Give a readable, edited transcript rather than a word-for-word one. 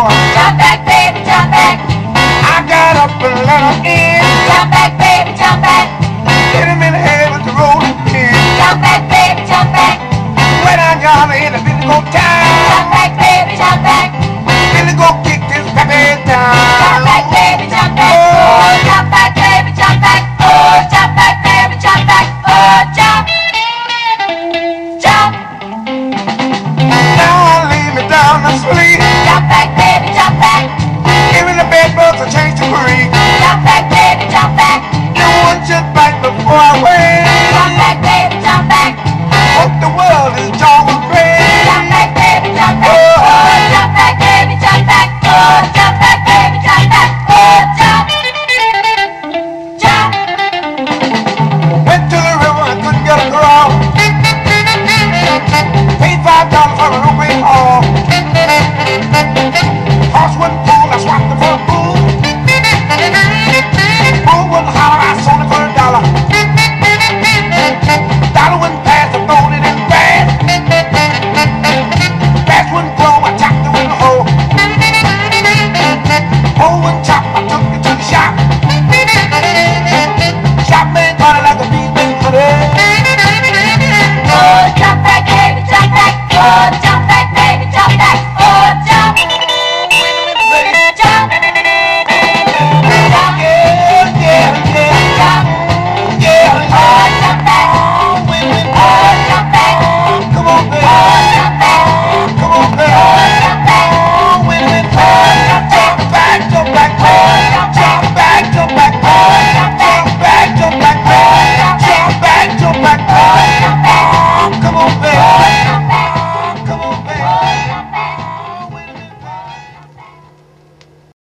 Jump back, baby, jump back. I got up and let her in. Jump back, baby, jump back. Hit him in the head with the rolling pin. Jump back, baby, jump back. When I got her in the physical time, Jump back, baby, jump back. Billy go kick this baby down. Jump back, baby, jump back. Oh, jump